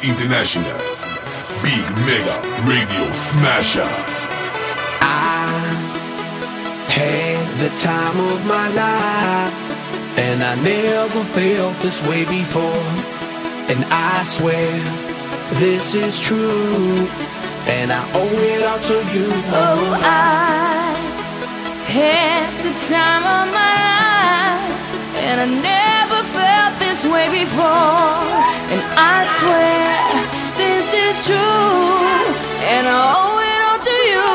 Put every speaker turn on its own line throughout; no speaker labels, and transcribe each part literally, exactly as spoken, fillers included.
International, Big Mega Radio Smasher.
I had the time of my life, and I never felt this way before. And I swear this is true, and I owe it all to you.
Oh, I had the time of my life, and I never felt this way before. And I swear this is true, and I owe it all to you.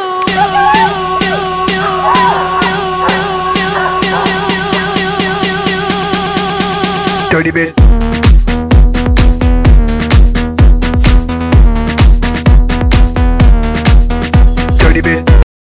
Dirty bit. Dirty bit.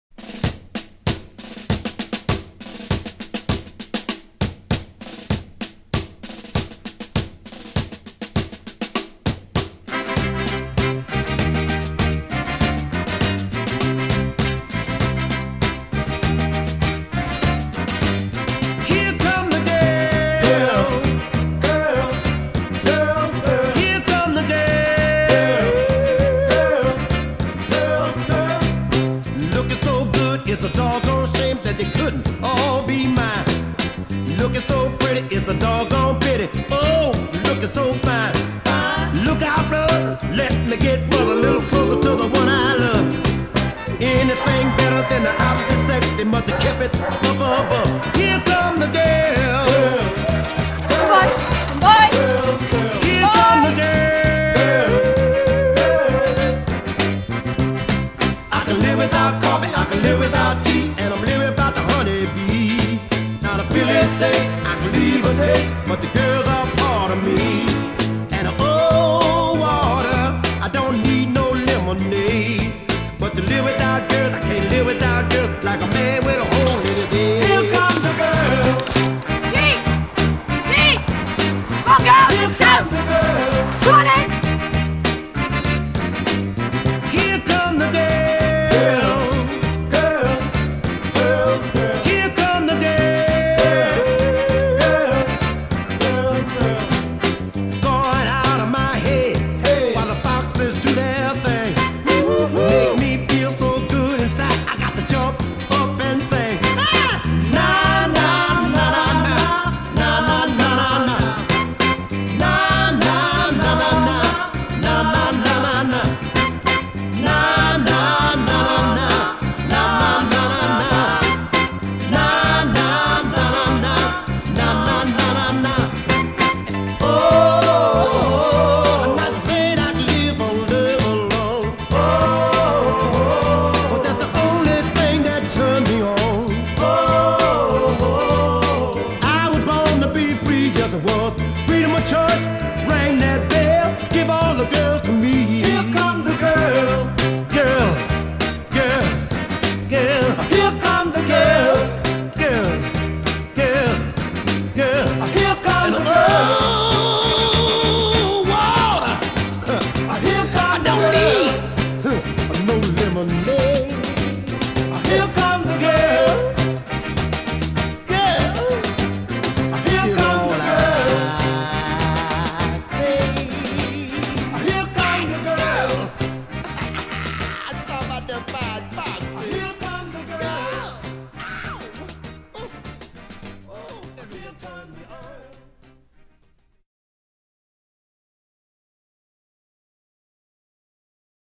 It's a doggone shame that they couldn't all be mine. Looking so pretty, it's a doggone pity. Oh, looking so fine. Look out, brother, let me get brother a little closer to the one I love. Anything better than the opposite sex, they must have kept it up above. Here come the girls.
Boy, boy,
Here come the girls. I can live without coffee, I can live without tea, and I'm living about the honeybee. Not a Philly steak, I can leave or take, but the girls are part of me. And oh, water, I don't need no lemonade. But to live without girls, I can't live without girls, like a man with a hole in his head. Here comes the girl.
G, G, come on, girl, let's go. Come on, then.
Here come the girl. Freedom of choice,